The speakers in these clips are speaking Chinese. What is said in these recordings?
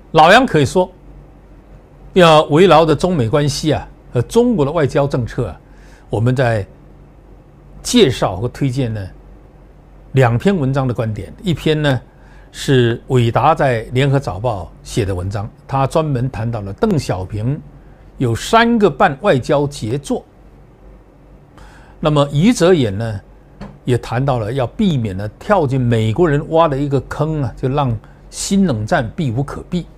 老杨可以说，要围绕着中美关系啊和中国的外交政策啊，我们在介绍和推荐呢2篇文章的观点。一篇呢是伟达在联合早报写的文章，他专门谈到了邓小平有3个半外交杰作。那么余则演呢也谈到了要避免呢跳进美国人挖的一个坑啊，就让新冷战避无可避。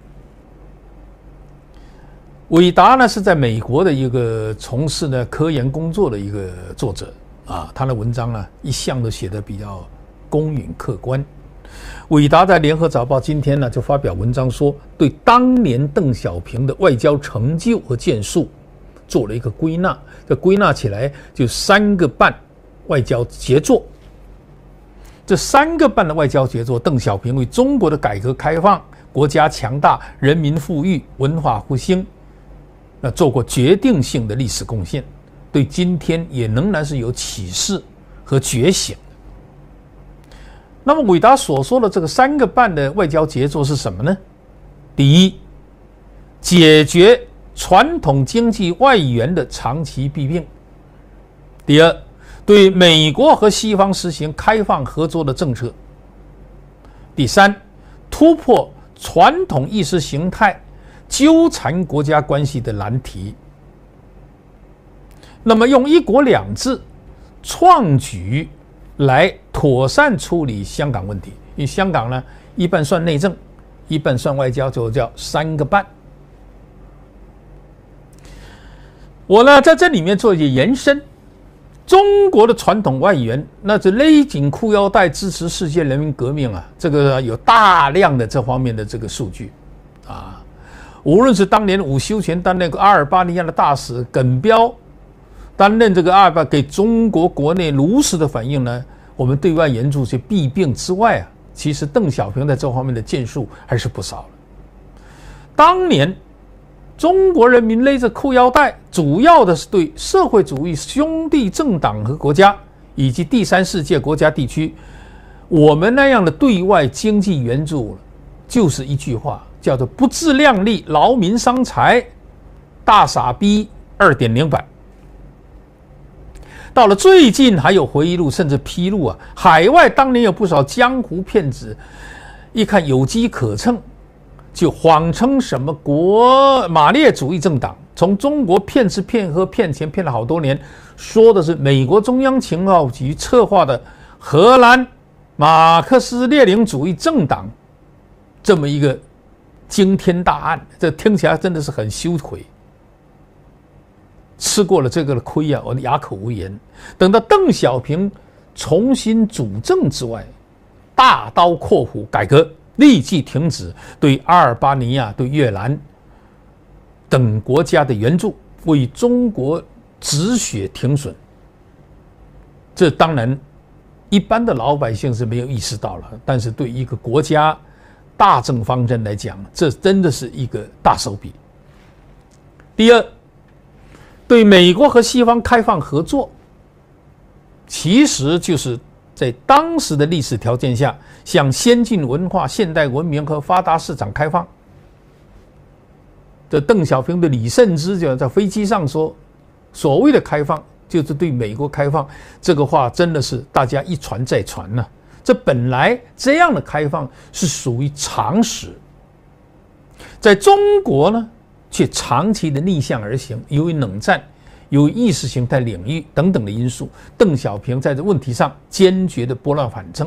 伟达呢是在美国的一个从事呢科研工作的一个作者啊，他的文章呢一向都写得比较公允客观。伟达在联合早报今天呢就发表文章说，对当年邓小平的外交成就和建树做了一个归纳，这归纳起来就3个半外交杰作。这3个半的外交杰作，邓小平为中国的改革开放、国家强大、人民富裕、文化复兴做过决定性的历史贡献，对今天也仍然是有启示和觉醒。那么伟达所说的这个3个半的外交杰作是什么呢？第一，解决传统经济外援的长期弊病；第二，对美国和西方实行开放合作的政策；第三，突破传统意识形态纠缠国家关系的难题。那么用1国2制创举来妥善处理香港问题，因为香港呢一半算内政，一半算外交，就叫3个半。我呢在这里面做一些延伸，中国的传统外援那是勒紧裤腰带支持世界人民革命啊，这个有大量的这方面的这个数据啊。无论是当年伍修权担任阿尔巴尼亚的大使，耿彪担任这个阿尔巴给中国国内如实的反映呢，我们对外援助这弊病之外啊，其实邓小平在这方面的建树还是不少了。当年中国人民勒着裤腰带，主要的是对社会主义兄弟政党和国家以及第三世界国家地区，我们那样的对外经济援助，就是一句话，叫做不自量力，劳民伤财，大傻逼 2.0 版。到了最近还有回忆录甚至披露啊，海外当年有不少江湖骗子一看有机可乘，就谎称什么马列主义政党，从中国骗吃骗喝骗钱骗了好多年，说的是美国中央情报局策划的荷兰马克思列宁主义政党这么一个惊天大案，这听起来真的是很羞愧。吃过了这个的亏啊，我哑口无言。等到邓小平重新主政之外，大刀阔斧改革，立即停止对阿尔巴尼亚、对越南等国家的援助，为中国止血停损。这当然一般的老百姓是没有意识到了，但是对一个国家大政方针来讲，这真的是一个大手笔。第二，对美国和西方开放合作，其实就是在当时的历史条件下，向先进文化、现代文明和发达市场开放。这邓小平的李慎之就在飞机上说，所谓的开放就是对美国开放，这个话真的是大家一传再传呢。这本来这样的开放是属于常识，在中国呢却长期的逆向而行，由于冷战、由于意识形态领域等等的因素，邓小平在这问题上坚决的拨乱反正，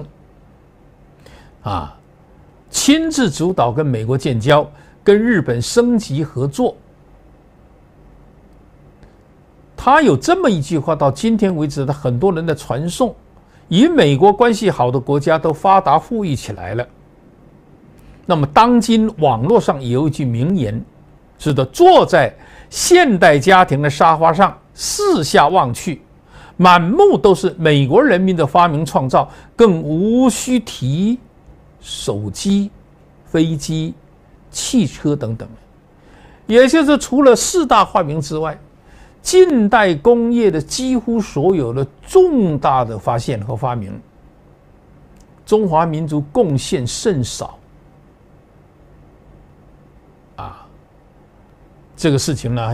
亲自主导跟美国建交，跟日本升级合作。他有这么一句话，到今天为止的很多人的传颂，与美国关系好的国家都发达富裕起来了。那么当今网络上也有一句名言，是的，坐在现代家庭的沙发上，四下望去，满目都是美国人民的发明创造，更无需提手机、飞机、汽车等等。也就是除了4大发明之外，近代工业的几乎所有的重大的发现和发明，中华民族贡献甚少。 这个事情呢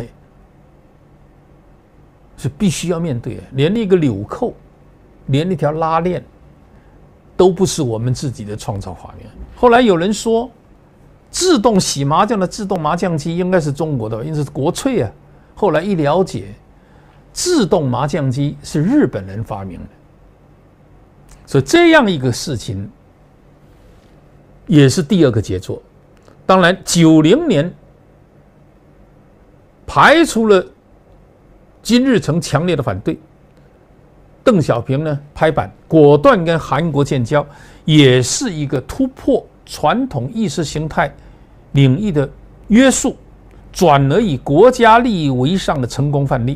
是必须要面对的，连一个纽扣，连一条拉链都不是我们自己的创造发明。后来有人说，自动洗麻将的自动麻将机应该是中国的，因为是国粹啊。后来一了解，自动麻将机是日本人发明的，所以这样一个事情也是第二个杰作。当然90年排除了金日成强烈的反对，邓小平呢拍板果断跟韩国建交，也是一个突破传统意识形态领域的约束，转而以国家利益为上的成功范例。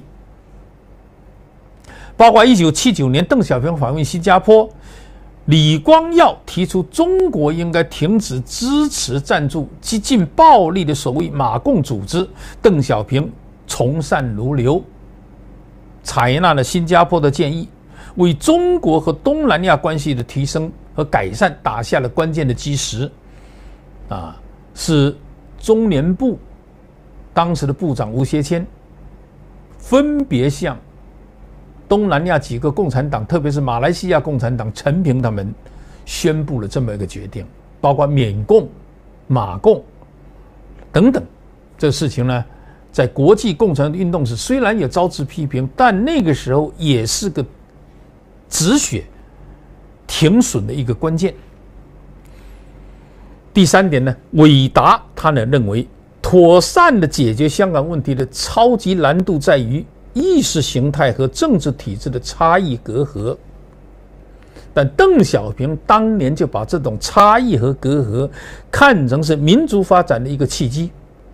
包括1979年邓小平访问新加坡，李光耀提出中国应该停止支持赞助激进暴力的所谓马共组织，邓小平从善如流，采纳了新加坡的建议，为中国和东南亚关系的提升和改善打下了关键的基石。是中联部当时的部长吴学谦分别向东南亚几个共产党，特别是马来西亚共产党陈平他们宣布了这么一个决定，包括缅共、马共等等。这个事情呢，在国际共产运动时虽然也遭致批评，但那个时候也是个止血停损的一个关键。第三点呢，伟达他呢认为，妥善的解决香港问题的超级难度在于意识形态和政治体制的差异隔阂。但邓小平当年就把这种差异和隔阂看成是民族发展的一个契机，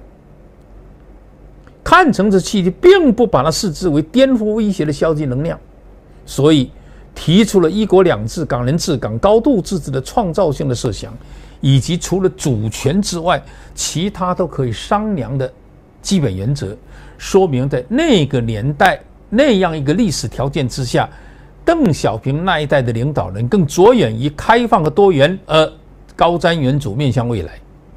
看成这契机，并不把它视之为颠覆威胁的消极能量，所以提出了一国两制、港人治港、高度自治的创造性的设想，以及除了主权之外其他都可以商量的基本原则，说明在那个年代那样一个历史条件之下，邓小平那一代的领导人更着眼于开放和多元，而高瞻远瞩，面向未来。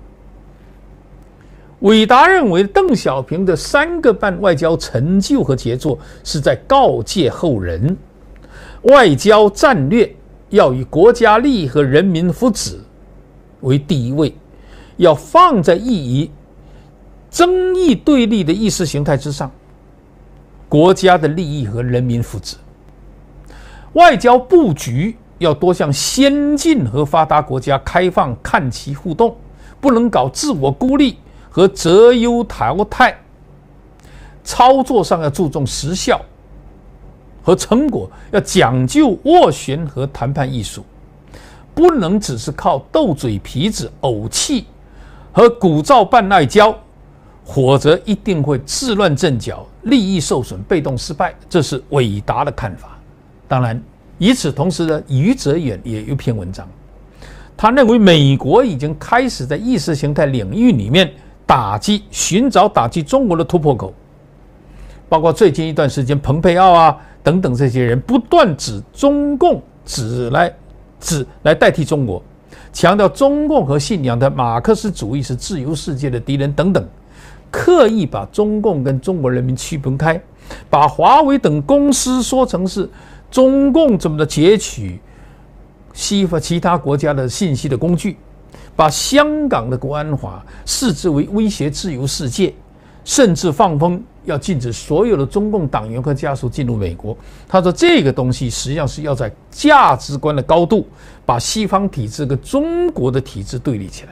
伟达认为，邓小平的3个半外交成就和杰作是在告诫后人，外交战略要以国家利益和人民福祉为第一位，要放在意义争议对立的意识形态之上，国家的利益和人民福祉。外交布局要多向先进和发达国家开放，看齐互动，不能搞自我孤立和择优淘汰。操作上要注重实效和成果，要讲究斡旋和谈判艺术，不能只是靠斗嘴皮子、怄气和鼓噪办外交，否则一定会自乱阵脚，利益受损，被动失败。这是伟达的看法。当然，与此同时呢，余则远也有一篇文章，他认为美国已经开始在意识形态领域里面寻找打击中国的突破口，包括最近一段时间蓬佩奥啊等等这些人不断指中共来代替中国，强调中共和信仰的马克思主义是自由世界的敌人等等，刻意把中共跟中国人民区分开，把华为等公司说成是中共怎么的截取其他国家的信息的工具，把香港的国安法视之为威胁自由世界，甚至放风要禁止所有的中共党员和家属进入美国。他说这个东西实际上是要在价值观的高度把西方体制跟中国的体制对立起来。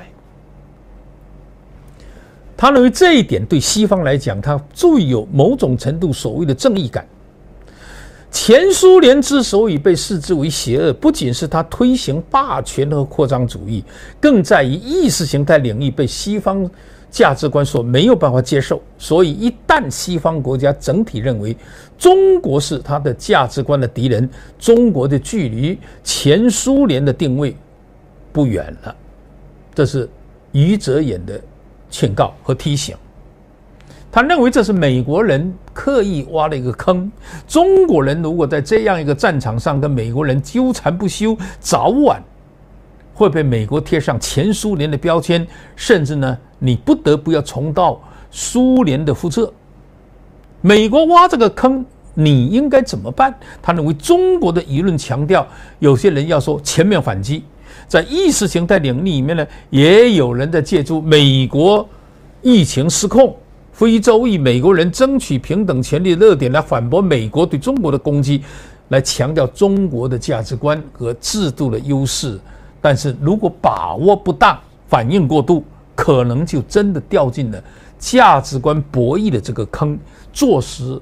他认为这一点对西方来讲，他最有某种程度所谓的正义感。前苏联之所以被视之为邪恶，不仅是他推行霸权和扩张主义，更在于意识形态领域被西方价值观所没有办法接受。所以一旦西方国家整体认为中国是他的价值观的敌人，中国的距离前苏联的定位不远了。这是余则远的劝告和提醒。他认为这是美国人刻意挖了一个坑，中国人如果在这样一个战场上跟美国人纠缠不休，早晚会被美国贴上前苏联的标签，甚至呢，你不得不要重蹈苏联的辐射。美国挖这个坑，你应该怎么办？他认为中国的舆论强调，有些人要说全面反击。在意识形态领域里面呢，也有人在借助美国疫情失控、非洲裔美国人争取平等权利的热点来反驳美国对中国的攻击，来强调中国的价值观和制度的优势。但是如果把握不当、反应过度，可能就真的掉进了价值观博弈的这个坑，坐实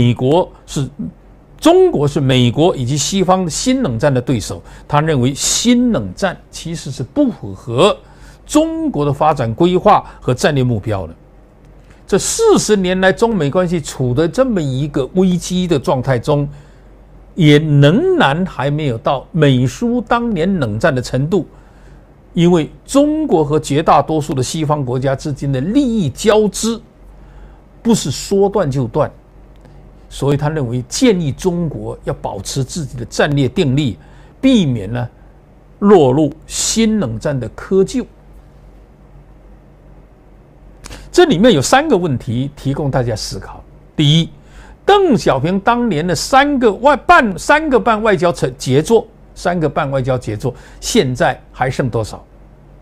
中国是美国以及西方的新冷战的对手。他认为新冷战其实是不符合中国的发展规划和战略目标的。这40年来，中美关系处在这么一个危机的状态中，也仍然还没有到美苏当年冷战的程度，因为中国和绝大多数的西方国家之间的利益交织不是说断就断。所以他认为建议中国要保持自己的战略定力，避免呢落入新冷战的窠臼。这里面有3个问题提供大家思考。第一，邓小平当年的三个半外交杰作现在还剩多少？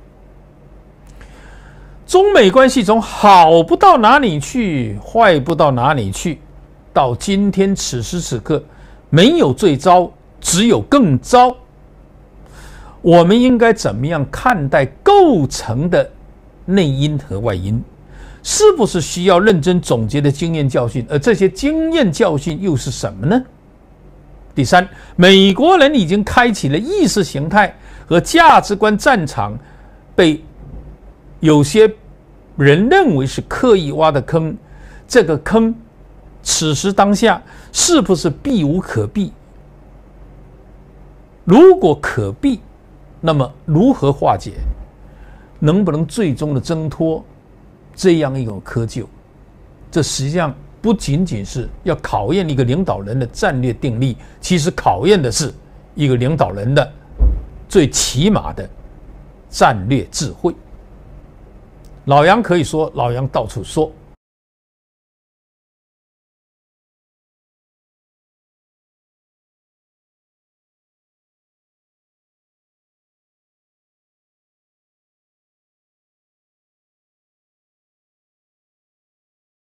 中美关系从好不到哪里去，坏不到哪里去，到今天此时此刻，没有最糟，只有更糟。我们应该怎么样看待构成的内因和外因？是不是需要认真总结的经验教训？而这些经验教训又是什么呢？第三，美国人已经开启了意识形态和价值观战场，被有些人认为是刻意挖的坑。这个坑此时当下是不是避无可避？如果可避，那么如何化解？能不能最终的挣脱这样一种窠臼？这实际上不仅仅是要考验一个领导人的战略定力，其实考验的是一个领导人的最起码的战略智慧。老杨可以说，老杨到处说。